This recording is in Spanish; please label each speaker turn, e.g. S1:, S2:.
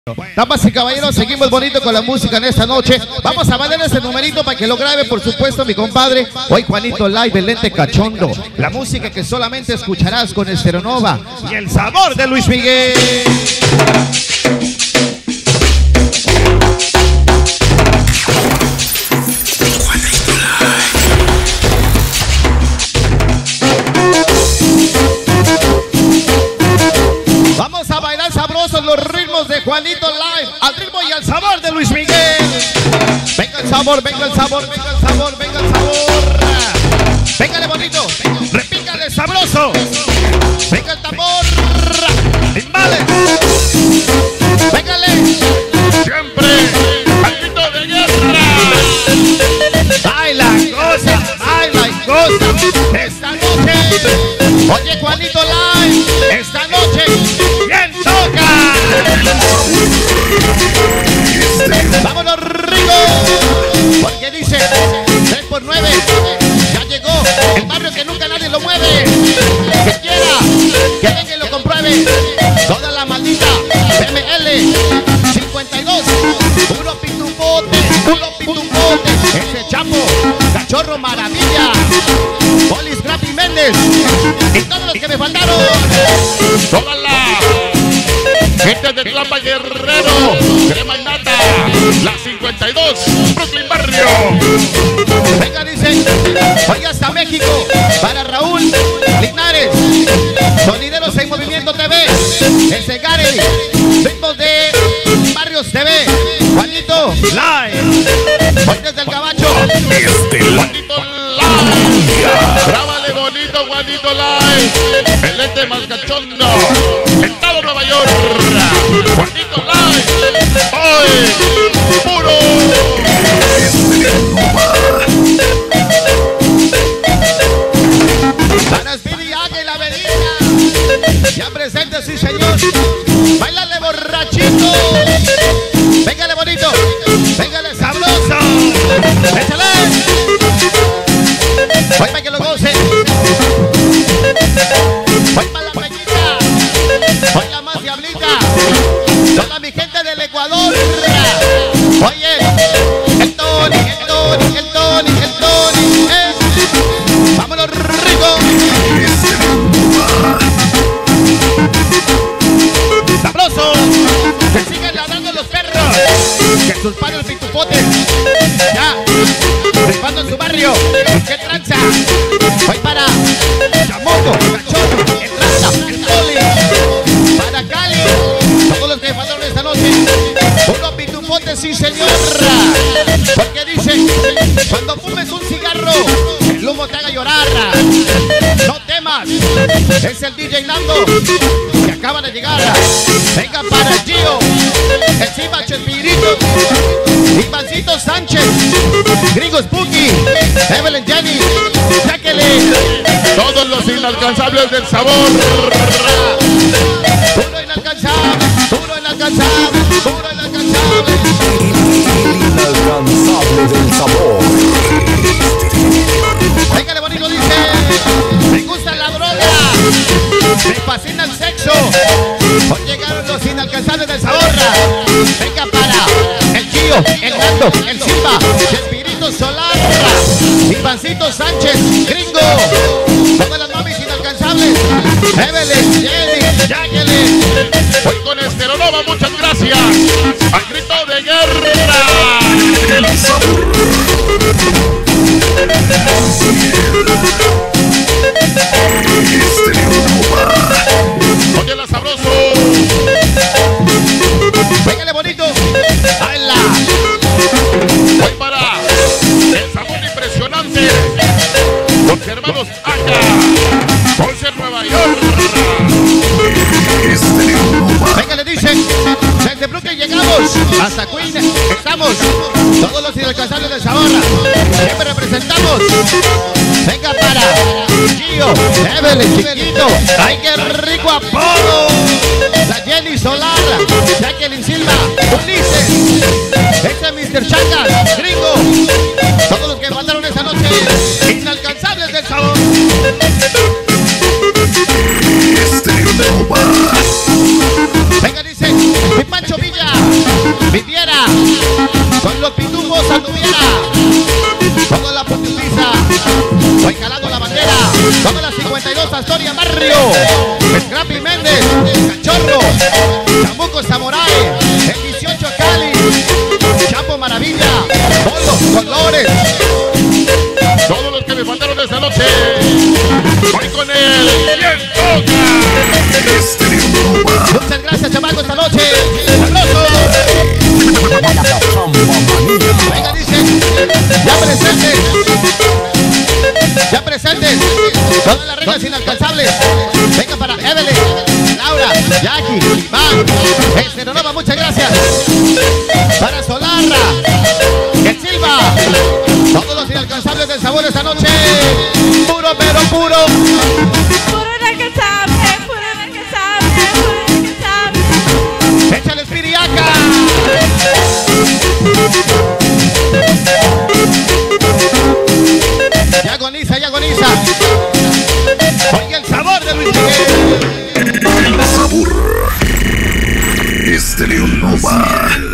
S1: Damas y caballeros, seguimos bonito con la música en esta noche. Vamos a mandar ese numerito para que lo grabe, por supuesto, mi compadre. Hoy Juanito Live, el lente cachondo. La música que solamente escucharás con Estereonova y el sabor de Luis Miguel. Vamos a bailar sabrosos los ritmos de Juanito Live, al ritmo y al sabor de Luis Miguel. Venga el sabor, venga el sabor, venga el sabor, venga el sabor. Véngale bonito, repícale sabroso. Venga el tambor, timbales. Véngale, siempre al grito de guerra. Baila y goza esta noche. Oye Juanito Live, esta noche, ¿quién toca? Vámonos Rico, porque dice 3x9, ya llegó el barrio que nunca nadie lo mueve. Que quiera, que venga y lo compruebe. Toda la maldita BML 52, puro pitupote, ese chapo, cachorro maravilla, Polis Grapi Méndez y todos los que me faltaron. Toda la gente de Tlapa Guerrero, crema y nata, la 52, Brooklyn Barrio. Venga, dice, hoy hasta México, para Raúl Linares, Sonideros en Movimiento TV, ese Gary, ritmos de Barrios TV, Juanito Live, hoy desde el Gabacho, Juanito Live, grábale bonito Juanito Live, el lente más cachondo, Estado Nueva York, Juanito Live, hoy, puro. Para Speedy Águila y la Avenida, ya presente, sí señor, bailale borrachito, véngale bonito, véngale sabroso, échale, voy para que lo goce, voy para la peñita, voy la más diablita, toda mi gente del Ecuador, oye, el Tony, vámonos rico, sabroso, que siguen ladrando los perros, que sus padres pitupotes, ya, rifando en su barrio, que tranza, voy para Chamoco, Cachorro, el Tranza, el Poli, para Cali, todos los que faltaron esta noche, unos pitupotes, sí señor, porque dice, cuando fumes un cigarro, el humo te haga llorar, no temas, es el DJ Nando, que acaba de llegar, venga para Gio, el Simba Chespirito, Ivancito Sánchez, Gringo Spooky, Evelyn Jenny, Jacqueline, todos los inalcanzables del sabor, puro inalcanzable, puro inalcanzable, puro inalcanzable,
S2: inalcanzable del sabor.
S1: Véngale bonito, dice, me gusta la droga, me fascina el sexo, hoy llegaron los inalcanzables del sabor, venga para el Gio, el Nando, el Simba, el Espíritu Solar, Ivancito Sánchez, Gringo, todas las mamis inalcanzables, Evelyn, Jenny, Jacqueline, hoy con Estereonova, muchas gracias, al grito de guerra, el sabor. Oye la sabroso, véngale bonito, baila, voy para el sabor impresionante, los hermanos acá, Ponce, Nueva York, véngale dice, desde Brooklyn llegamos, hasta Queen, estamos, todos los inalcanzables de Zabarra, siempre representamos, venga para Gio, Evelyn, Chiquito, ay qué rico apodo, la Jenny Solar, Jacqueline Silva, Ulises, ese Mr. Chagas, Gringo, todos los que mandaron esta noche, inalcanzables del sabor. Venga, dice mi Pancho Villa. Ya presentes. Ya presentes. Todas las reglas inalcanzables. Venga para Evelyn, Laura, Jackie, Iván, Esteronova, muchas gracias. Para Solarra, que Silva. Todos los inalcanzables del sabor esta noche. Puro pero puro.
S2: Puro inalcanzable, puro inalcanzable, puro inalcanzable.
S1: Échale espiriaca. Ya agoniza, ya agoniza. Oiga el sabor de Luis Miguel.
S3: El sabor es de Leonova.